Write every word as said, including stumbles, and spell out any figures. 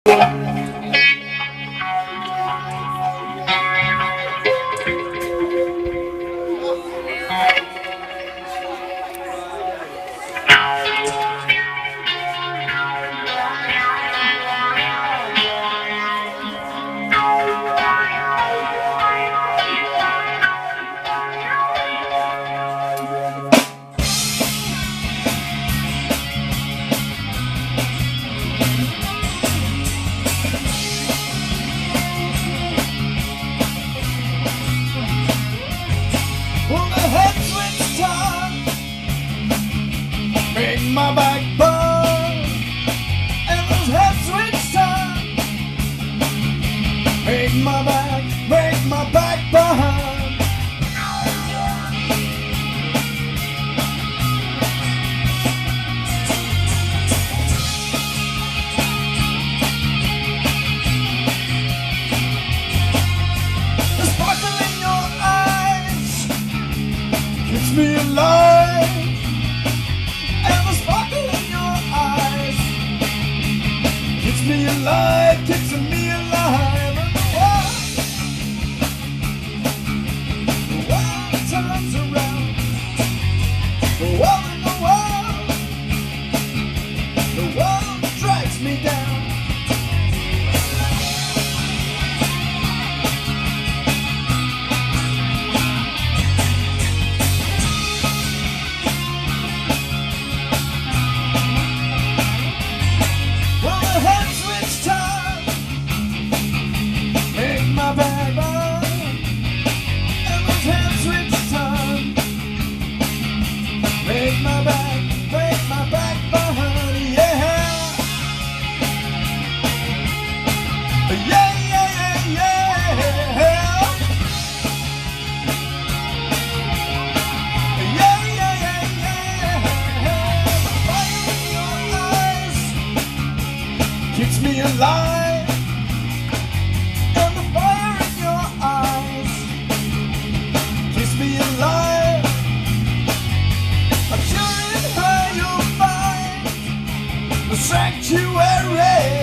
My backbone, and those head switch time make my back, make my backbone. The sparkle in your eyes keeps me alive. Keeps me alive, keeps me alive. The world, the world turns around. The world in the world, the world drags me down. Well, the head switch time make my backbone, and those head switch time make my back, make my backbone, yeah. Yeah, yeah, yeah, yeah. Yeah, yeah, yeah, yeah. The fire in your eyes keeps me alive, and the fire in your eyes keeps me alive. I'm sure in her you'll find the sanctuary.